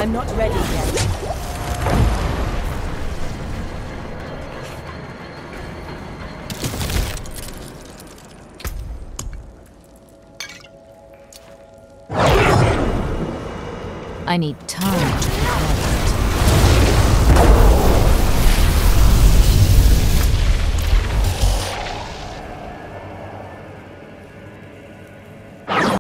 I'm not ready yet. I need time to